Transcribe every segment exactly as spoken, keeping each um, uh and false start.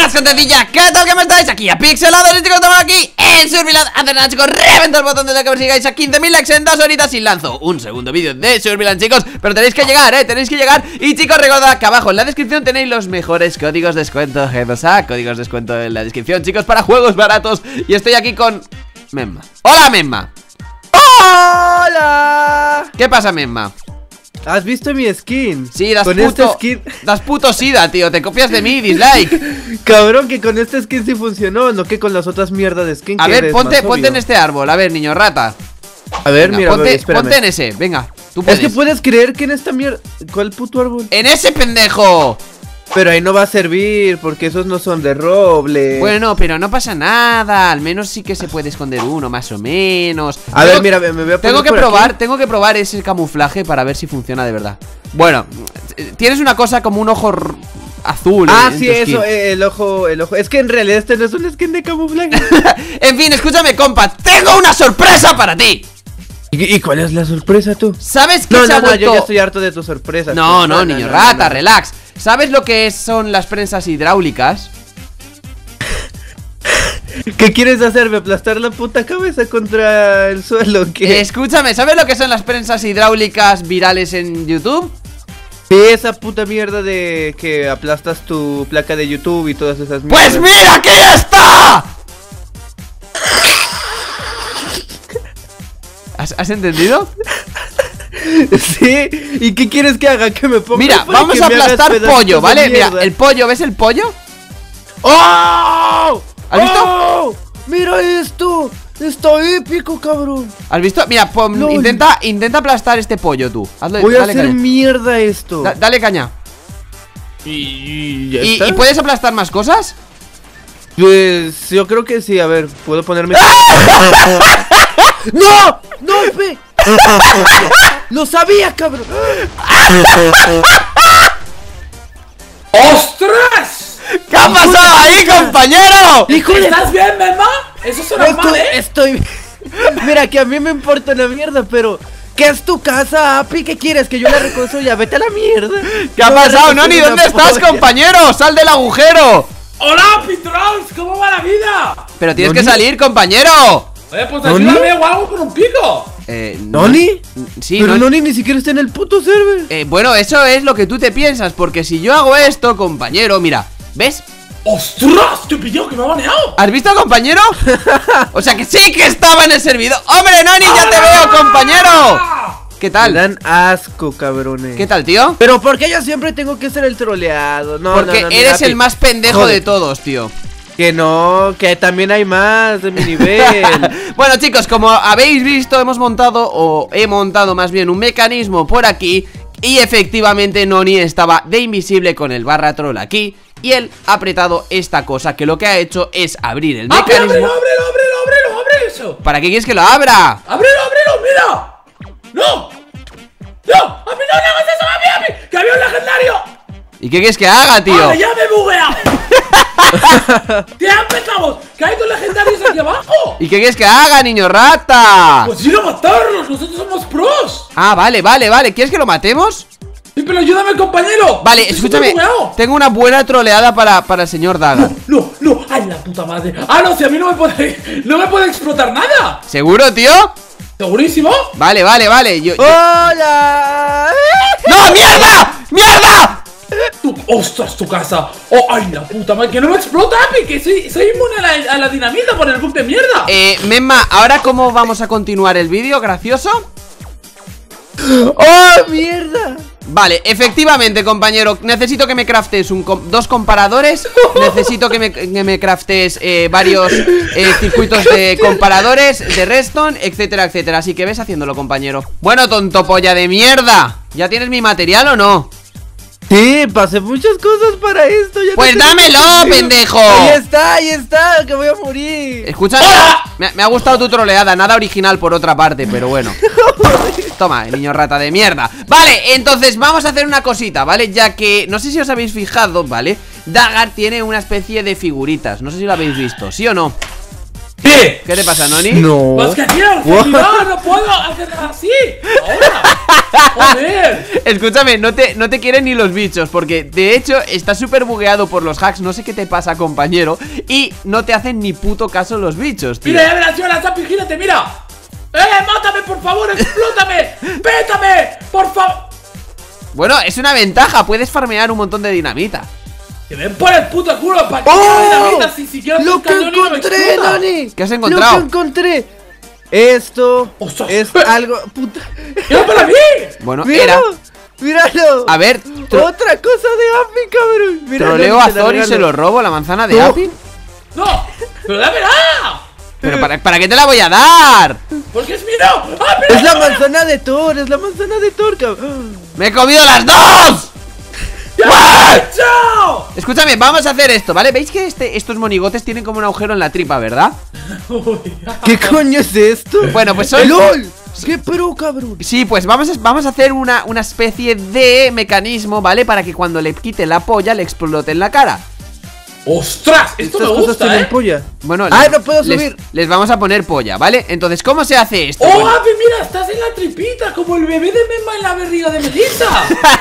buenas, gentecilla, ¿qué tal? ¿Cómo estáis? Aquí a Pixelado, chicos, estamos aquí en Surviland. Hacer nada, chicos, reventa el botón de like que me sigáis a quince mil likes en dos horitas y lanzo un segundo vídeo de Surviland, chicos. Pero tenéis que llegar, eh, tenéis que llegar. Y chicos, recordad que abajo en la descripción tenéis los mejores códigos de descuento G dos A, códigos de descuento en la descripción, chicos, para juegos baratos. Y estoy aquí con Memma. Hola, Memma. ¡Hola! ¿Qué pasa, Memma? ¿Has visto mi skin? Sí, das con puto, este skin... das puto sida, tío, te copias de mí, dislike. Cabrón, que con este skin sí funcionó, no que con las otras mierdas de skin. A que ver, ponte, más ponte obvio. en este árbol, a ver, niño rata. A ver, Venga, mira, ponte, bebé, espérame. ponte en ese, venga, tú puedes. Es que puedes creer que en esta mierda... ¿Cuál puto árbol? ¡En ese, pendejo! Pero ahí no va a servir, porque esos no son de roble. Bueno, pero no pasa nada. Al menos sí que se puede esconder uno, más o menos. A Tengo- ver, mira, me me voy a poner Tengo que por probar, aquí. tengo que probar ese camuflaje para ver si funciona de verdad. Bueno, tienes una cosa como un ojo r- azul. Ah, en- en sí, tu eso, skin. eh, el ojo, el ojo. Es que en realidad este no es un skin de camuflaje. En fin, escúchame, compa. Tengo una sorpresa para ti. ¿Y, y cuál es la sorpresa, tú? ¿Sabes qué No, se ha no, no, vuelto? yo ya estoy harto de tus sorpresas. No, tú. no, niño rata, relax. ¿Sabes lo que son las prensas hidráulicas? ¿Qué quieres hacerme? ¿Aplastar la puta cabeza contra el suelo? ¿Qué? Escúchame, ¿sabes lo que son las prensas hidráulicas virales en YouTube? Sí, esa puta mierda de que aplastas tu placa de YouTube y todas esas mierdas. ¡Pues mira, aquí está! ¿Has, has entendido? Sí, ¿y qué quieres que haga? Que me ponga. Mira, para vamos que a me hagas aplastar pedazos pollo, de ¿vale? Mira, mierda? el pollo, ¿ves el pollo? ¡Oh! ¿Has visto? ¡Oh! ¡Mira esto! ¡Está épico, cabrón! ¿Has visto? Mira, pon- Lol. intenta, intenta aplastar este pollo tú. Hazlo, Voy a dale hacer caña. mierda esto. Da- dale caña. ¿Y, ya ¿Y, está? ¿Y puedes aplastar más cosas? Pues yo creo que sí, a ver, puedo ponerme. ¡No! ¡No, pe! ¡Lo sabía, cabrón! ¡Ostras! ¿Qué ha pasado ahí, compañero? ¡Hijo de... ¿Estás bien, Memma? Eso suena mal, Estoy, ¿eh? estoy... Mira, que a mí me importa una mierda, pero... ¿Qué es tu casa, Api? ¿Qué quieres? ¿Que yo la reconstruya? Vete a la mierda. ¿Qué ha No me pasado, Noni? reconstruyo ¿Dónde una estás, polla. compañero? ¡Sal del agujero! ¡Hola, Pitrons! ¿Cómo va la vida? Pero tienes ¿Noni? que salir, compañero. Oye, pues ¿Noni? ayúdame o algo con un pico. Eh, no- ¿Noni? Sí, Pero Noni- Noni ni siquiera está en el puto server. Eh, bueno, eso es lo que tú te piensas, porque si yo hago esto, compañero, mira, ¿ves? ¡Ostras! ¡Te pilló que me ha baneado! ¿Has visto, compañero? O sea que sí que estaba en el servidor. ¡Hombre, Noni, ya te veo, compañero! ¿Qué Me tal? dan asco, cabrones. ¿Qué tal, tío? Pero ¿por qué yo siempre tengo que ser el troleado? No, Porque no, no, eres Api. el más pendejo Joder. de todos, tío. Que no, que también hay más de mi nivel. Bueno, chicos, como habéis visto, hemos montado, o he montado más bien, un mecanismo por aquí. Y efectivamente Noni estaba de invisible con el barra troll aquí. Y él ha apretado esta cosa, que lo que ha hecho es abrir el ¡Ábrelo, mecanismo. ábrelo, ábrelo, ábrelo, ábrelo, ábrelo eso! ¿Para qué quieres que lo abra? ¡Ábrelo, ábrelo, mira! ¡No! ¡No! ¡A mí no le hagas eso, a mí, a mí! ¡Que había un legendario! ¿Y qué quieres que haga, tío? ¡Vale, ya me buguea! ¡Ya empezamos! ¡Que hay dos legendarios aquí abajo! ¿Y qué quieres que haga, niño rata? ¡Pues ir a matarlos! ¡Nosotros somos pros! Ah, vale, vale, vale. ¿Quieres que lo matemos? Sí, pero ayúdame, compañero. Vale, Estoy escúchame. superbugueado. Tengo una buena troleada para, para el señor Daga. No, no, ay la puta madre. Ah, no, si a mí no me puede, no me puede explotar nada. ¿Seguro, tío? ¿Segurísimo? Vale, vale, vale. Yo, yo- ¡Hola! ¡No, mierda! ¡Mierda! Tu, ostras, tu casa. Oh, ay la puta madre, que no me explota, Api, que soy, soy inmune a la, a la dinamita por el bug de mierda. Eh, Memma, ¿ahora cómo vamos a continuar el vídeo? ¿Gracioso? ¡Oh, mierda! Vale, efectivamente, compañero. Necesito que me craftes un com- dos comparadores. Necesito que me, que me craftes eh, varios eh, circuitos de comparadores, de redstone, etcétera, etcétera. Así que ves haciéndolo, compañero. Bueno, tonto polla de mierda. ¿Ya tienes mi material o no? Sí, pasé muchas cosas para esto. Ya Pues no sé dámelo, qué hacer. pendejo. Ahí está, ahí está, que voy a morir. Escucha, me, me ha gustado tu troleada. Nada original por otra parte, pero bueno. Toma, niño rata de mierda. Vale, entonces vamos a hacer una cosita, ¿vale? Ya que, no sé si os habéis fijado, ¿vale? Dagar tiene una especie de figuritas. No sé si lo habéis visto, ¿sí o no? ¿Qué? ¿Qué te pasa, Noni? No. Pues que tío, no, no puedo hacer nada así. Ahora. Joder. Escúchame, no te, no te quieren ni los bichos, porque de hecho está súper bugueado por los hacks. No sé qué te pasa, compañero. Y no te hacen ni puto caso los bichos, tío. Mira, ya verás, yo la Zapi, gírate, mira. ¡Eh, mátame, por favor! ¡Explótame! ¡Pétame! ¡Por favor! Bueno, es una ventaja, puedes farmear un montón de dinamita. ¡Que me por el puto culo! ¿Para qué ¡Oh! dinamita si siquiera ¡Lo que encontré, Nani! ¿Qué has encontrado? ¡Lo que encontré! Esto ¡Ostras! es ¡Eh! algo... Puta. ¡Era para mí! Bueno, era... ¡Míralo! ¡Míralo! A ver, tro- Otra cosa de Api, cabrón. Mira, troleo Nani, a te la Thor y se regalo. lo robo, la manzana de No. Api. ¡No! ¡Pero dámela! Pero ¿para, ¿para qué te la voy a dar? ¡Porque es mi no! ¡Ah, mira! Es la manzana de Thor, es la manzana de Thor, cabrón. ¡Me he comido las dos! ¡Ya! ¡Chao! Escúchame, vamos a hacer esto, ¿vale? ¿Veis que este, estos monigotes tienen como un agujero en la tripa, verdad? ¿Qué coño es esto? Bueno, pues son... ¡LOL! ¡Qué pro, cabrón! Sí, pues vamos a, vamos a hacer una, una especie de mecanismo, ¿vale? Para que cuando le quite la polla le explote en la cara. ¡Ostras! Esto me Estas cosas gusta, tienen ¿eh? polla. Bueno, ¡Ah, les- no puedo les- subir! Les vamos a poner polla, ¿vale? Entonces, ¿cómo se hace esto? ¡Oh, Bueno, Api, mira! Estás en la tripita, como el bebé de Memma en la barriga de Melissa.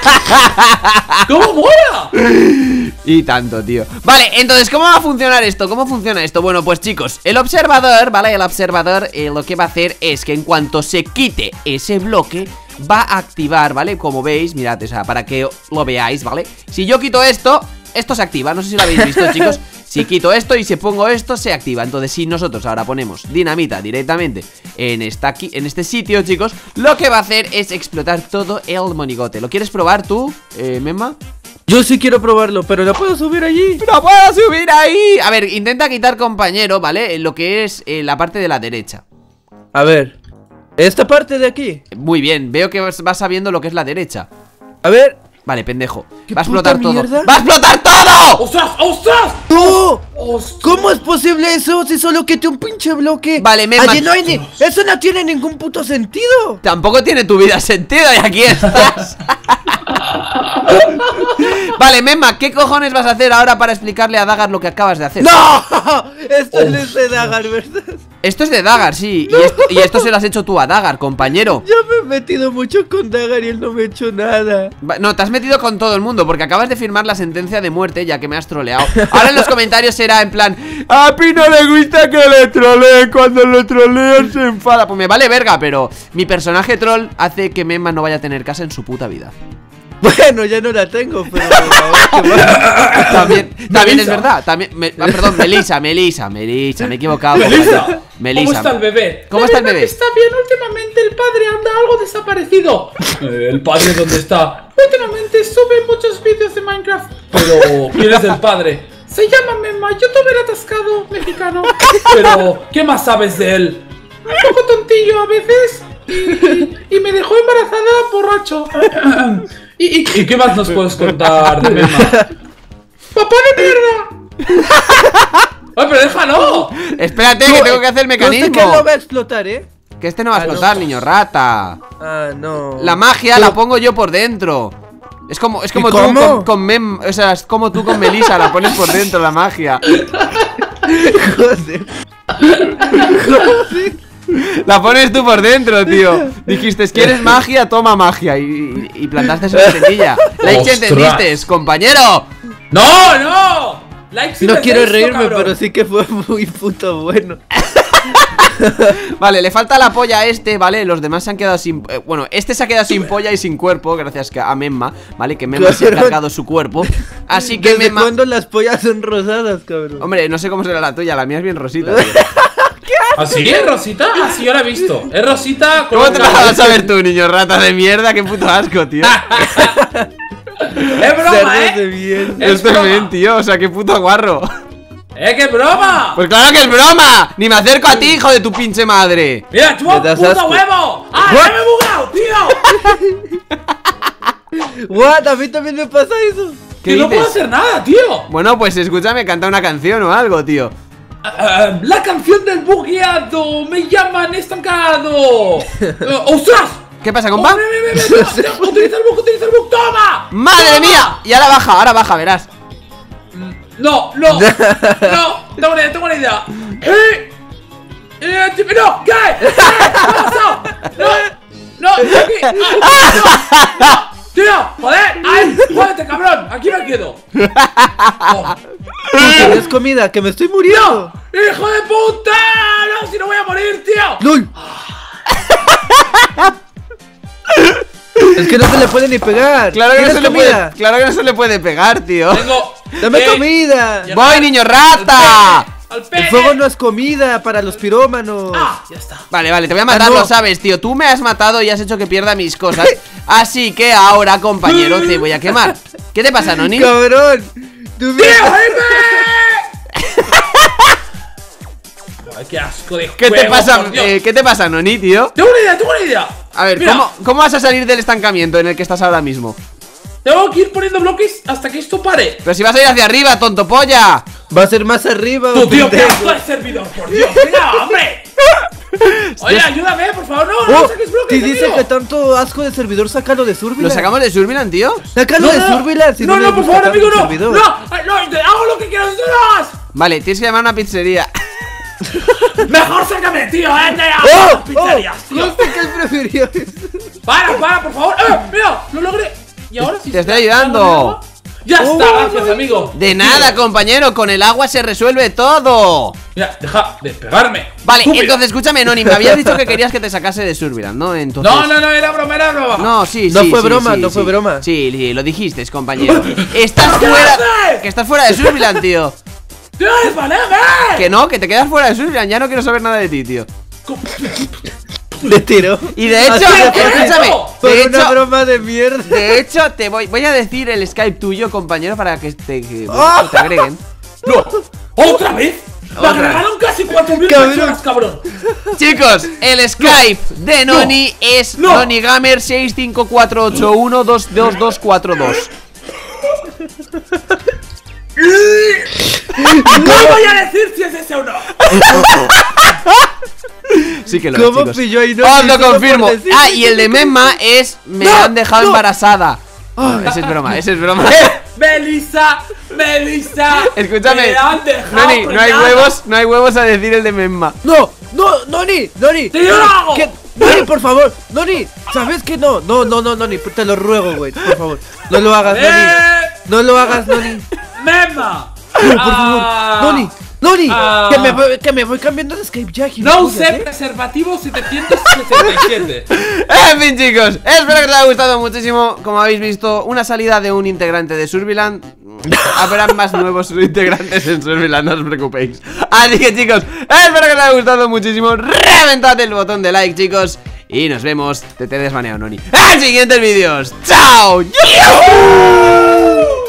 ¿Cómo mola? y tanto, tío. Vale, entonces, ¿cómo va a funcionar esto? ¿Cómo funciona esto? Bueno, pues chicos, el observador, ¿vale? El observador eh, lo que va a hacer es que en cuanto se quite ese bloque, va a activar, ¿vale? Como veis, mirad, o sea, para que lo veáis, ¿vale? Si yo quito esto, esto se activa, no sé si lo habéis visto, chicos. Si quito esto y si pongo esto, se activa. Entonces, si nosotros ahora ponemos dinamita directamente en, esta aquí, en este sitio, chicos, lo que va a hacer es explotar todo el monigote. ¿Lo quieres probar tú, eh, Memma? Yo sí quiero probarlo, pero ¿la puedo subir allí? ¡No puedo subir ahí! A ver, intenta quitar, compañero, ¿vale? En lo que es eh, la parte de la derecha. A ver. Esta parte de aquí. Muy bien, veo que vas, vas sabiendo lo que es la derecha. A ver. Vale, pendejo. ¿Qué Va a explotar puta todo. mierda? ¡Va a explotar todo! ¡Ostras! ¡Ostras! ¡No! ¡Ostras! ¿Cómo es posible eso si solo quité un pinche bloque? Vale, me Allí ma- no hay ni... Eso no tiene ningún puto sentido. Tampoco tiene tu vida sentido y aquí estás. Vale, Memma, ¿qué cojones vas a hacer ahora para explicarle a Dagar lo que acabas de hacer? ¡No! Esto Oh. no es de Dagar, ¿verdad? Esto es de Dagar, sí. Y, esto, y esto se lo has hecho tú a Dagar, compañero. Ya me he metido mucho con Dagar y él no me ha hecho nada. Va- No, te has metido con todo el mundo porque acabas de firmar la sentencia de muerte ya que me has troleado. Ahora en los comentarios será en plan: a Pi no le gusta que le troleen, cuando lo trolean se enfada. Pues me vale verga, pero mi personaje troll hace que Memma no vaya a tener casa en su puta vida. Bueno, ya no la tengo, pero... ahora que va- También, también es Melissa. verdad, también, me- ah, perdón, Melissa, Melissa, Melissa, me he equivocado. ¡Melissa! compañero. Melissa. ¿Cómo está el bebé? ¿Cómo La está el verdad bebé? que está bien, últimamente el padre anda algo desaparecido. Eh, ¿El padre dónde está? Últimamente sube muchos vídeos de Minecraft. Pero, ¿quién es el padre? Se llama Memma, youtuber atascado mexicano. Pero, ¿qué más sabes de él? Un poco tontillo a veces. Y, y- y me dejó embarazada borracho. ¿Y, y, y qué más nos puedes contar de Memma? ¡Papá de mierda! ¡Ay, pero déjalo! Espérate, que tengo que hacer el Conste mecanismo. que no va a explotar, ¿eh? Que este no va a Ah, no. explotar, niño rata. Ah, no. La magia Pero- la pongo yo por dentro. Es como, es como ¿Y tú cómo? con, con Mem, o sea, es como tú con Melissa, la pones por dentro la magia. Joder. La pones tú por dentro, tío. Dijiste, ¿quieres magia? Toma magia. Y, y- y plantaste una semilla. Like si Ostras. entendiste, compañero. ¡No, no! Like si No ves quiero esto, reírme, cabrón. pero sí que fue muy puto bueno. Vale, le falta la polla a este, ¿vale? Los demás se han quedado sin... eh, bueno, este se ha quedado sin polla y sin cuerpo, gracias que- a Memma, ¿vale? Que Memma se ha Cabrón. cargado su cuerpo. Así que ¿Desde Memma... cuándo las pollas son rosadas, cabrón? Hombre, no sé cómo será la tuya, la mía es bien rosita, tío. ¿Así es, Rosita? Así yo la he visto. Es Rosita con ¿Cómo te la una- vas a ver tú, niño rata de mierda? Qué puto asco, tío. ¡Es broma, Cerdos de eh! bien. Es Esto es broma. bien, tío, o sea, qué puto guarro. ¡Eh, qué broma! Pues claro que es broma. Ni me acerco a ti, hijo de tu pinche madre. ¡Mira, chupa Me das puto asco. huevo! ¡Ah, What? ya me he bugado, tío! What, a mí también me pasa eso. ¿Qué ¡Que no dices? puedo hacer nada, tío! Bueno, pues escúchame, canta una canción o algo, tío. Ah, ah, la canción del bugueado, me llaman estancado. Eh, ¡Ostras! ¿Qué pasa, compa? ¡Oh, ve, ve, ve, ve, toma, toma, utiliza el bug, utiliza el bug, toma! ¡Madre ¡Toma! mía! Y ahora baja, ahora baja, verás. No, no, no, tengo una idea, tengo una idea. ¡Eh! Eh, tío, ¡no! ¿Qué? ¿Qué? ¿Qué ha pasado? ¡No! ¡No! ¡Aquí! ¡Ah! ¡No! ¡No! ¡Tío! ¡Joder! ¡Ay! ¡Jódete, cabrón! ¡Aquí me quedo! Oh. ¿Tienes comida? ¡Que me estoy muriendo! ¡No! ¡Hijo de puta! ¡No! ¡Si no voy a morir, tío! ¡Lol! Es que no se le puede ni pegar. Claro que, no ¿Tienes se le comida? puede, claro que no se le puede pegar, tío. Tengo... ¡Dame eh, comida! ya- ¡Voy, niño rata! ¡Al El pe! fuego no es comida para los pirómanos. ¡Ah! Ya está. Vale, vale, te voy a matar, Ah, no. lo sabes, tío. Tú me has matado y has hecho que pierda mis cosas. Así que ahora, compañero, te voy a quemar. ¿Qué te pasa, Noni? ¡Cabrón! ¡Tú me- ¡Tío, Jaime! ¡Ay, qué asco de ¿Qué te juego, pasa, por Dios! eh, ¿qué te pasa, Noni, tío? Tengo una idea, tengo una idea. A ver, Mira, ¿cómo, ¿cómo vas a salir del estancamiento en el que estás ahora mismo? tengo que ir poniendo bloques hasta que esto pare. Pero si vas a ir hacia arriba, tonto polla. Va a ser más arriba. ¡Tu tío, qué pendejo. asco de servidor, por Dios! ¡Venga, hombre! Oye, ayúdame, por favor, no, no Oh, saques bloques, si dice amigo. que tanto asco de servidor, sácalo de Surbiland. ¿Lo sacamos de Surbiland, tío? Sácalo No, de no, no. Surbiland. si no, le no, por gusta favor, tanto amigo, el no. servidor. No, ay, no, te hago lo que quieras, no lo hagas. Vale, tienes que llamar a una pizzería. Mejor sácame, tío, eh, te ¡Oh! hago ¡Oh! pizzerías, tío. No sé qué preferiría. Para, para, por favor. ¡Eh, mira! ¡Lo logré! ¿Y ahora sí? Te estoy ayudando. ¡Ya Oh, está! Gracias, no. amigo. De nada, compañero, con el agua se resuelve todo. Mira, deja de pegarme. Vale, Estúpido. entonces escúchame, Noni, me habías dicho que querías que te sacase de Surbiland, ¿no? Entonces... No, no, no, era broma, era broma. No, sí, No sí, fue sí, broma, sí, no sí. fue broma. Sí, sí, lo dijiste, compañero. Estás ¿Pero qué fuera... haces? Que estás fuera de Surbiland, tío. ¡Tío, desvaneme! Que no, que te quedas fuera de Surbiland. Ya no quiero saber nada de ti, tío. Le tiró. Y de hecho, Así de fácil. escúchame, Por de una hecho, broma de mierda. de hecho, te voy, voy a decir el Skype tuyo, compañero, para que te, que, ¡Oh! que te agreguen. ¡No! ¿Otra vez? ¡Me Otra. agregaron casi cuatro mil Cabrón. personas, cabrón! Chicos, el Skype de Noni es No. NoniGamer seis cinco cuatro ocho uno dos dos dos cuatro dos. ¡No voy a decir si es ese o no! Sí que lo ¿Cómo es, chicos. pilló ahí? No, Os sí, lo solo por confirmo. decir. Ah, y el de Memma es me No, han dejado no. embarazada. No, ese es broma, ese es broma. ¡Melissa! ¡Melissa! Escúchame, ¡Me han dejado Noni, no hay preñada! huevos, no hay huevos a decir el de Memma. No, no, Noni, Noni. ¡Sí, yo lo hago! ¿Qué? Noni, por favor, Noni, ¿sabes que no? No, no, no, Noni, te lo ruego, güey, por favor. No lo hagas, Noni. ¡Eh! No lo hagas, Noni. ¡Memma! No, por favor. Ah. Noni, Noni, Ah. que, me voy, que me voy cambiando de Skype ya. No gilipollas, usé ¿eh? preservativo setecientos sesenta y siete. En fin, chicos, espero que os haya gustado muchísimo. Como habéis visto, una salida de un integrante de Surbiland. Habrá más nuevos integrantes en Surbiland, no os preocupéis. Así que, chicos, espero que os haya gustado muchísimo. Reventad el botón de like, chicos. Y nos vemos, te te desbaneo, Noni, en siguientes vídeos. ¡Chao! ¡Yuhu!